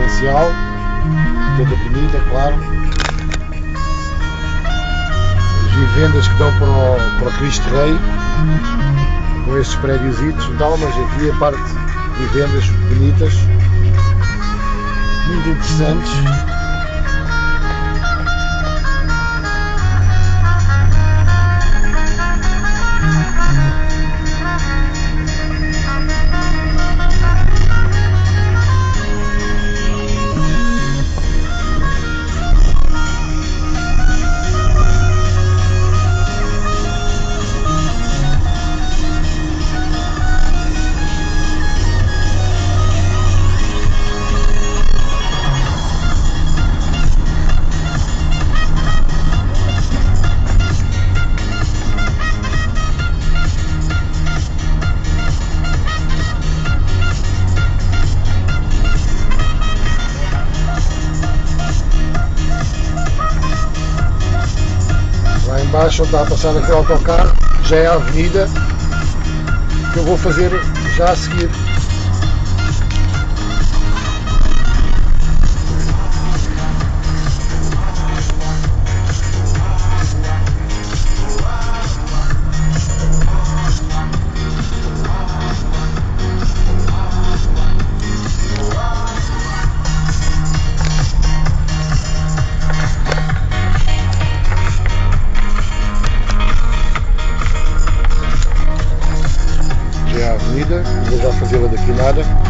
residencial, toda bonita, claro. As vivendas que dão para o Cristo Rei, com estes prédiositos e tal, mas aqui a parte de vivendas bonitas, muito interessantes. Lá embaixo onde está a passar aquele autocarro já é a avenida que eu vou fazer já a seguir. Já é a avenida, vou já fazê-la daqui nada.